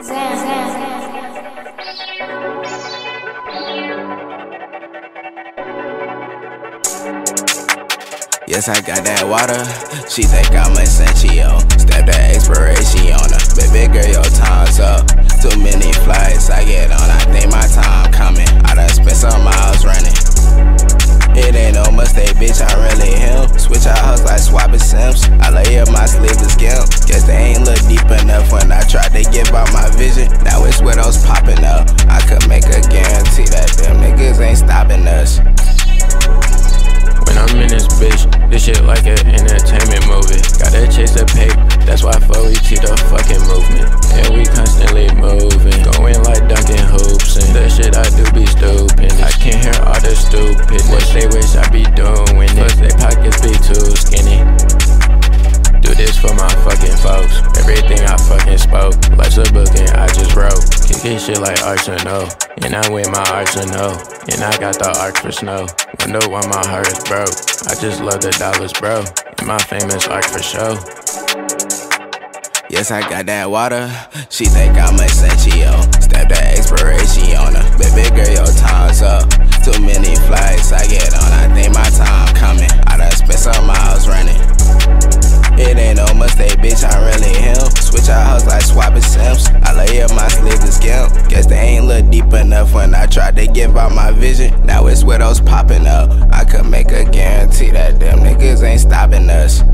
Yes, I got that water. She think I'm essential. Step the expiration on her. Baby girl, your time's up. Too many flights I get on. I think my time coming. I done spent some miles running. It ain't no mistake, bitch, I'm really him. Switch out hoes like swapping Sims. I lay up my sleeveless gimp. Guess they ain't look deep enough when I tried to give out my vision. Now it's widows popping up. I could make a guarantee that them niggas ain't stopping us. When I'm in this bitch, this shit like an entertainment movie. Gotta chase the paper, that's why 4ET the fucking movement. And we constantly moving, going like dunking hoops. And the shit I do be stupid. I can't hear all the stupid what they wish I be doing. Plus they pockets be too skinny. Do this for my fucking folks. Everything I fucking spoke. Life's a book and I just wrote. Kicking shit like Arsenal. And I'm with my arsenal. And I got the arc for snow. Wonder why my heart is broke. I just love the dollars, bro. And my famous arc for show. Yes, I got that water. She think I'm essential. Step the expiration on her. Baby girl, your time's up. Too many flights I get on. I think my time coming. I done spent some miles running. It ain't no mistake, bitch, I'm really him. Switch out hoes like swapping Sims. I lay up my sleeveless gimp. Guess they ain't look deep enough when I tried to give out my vision. Now it's widows popping up. I could make a guarantee that them niggas ain't stopping us.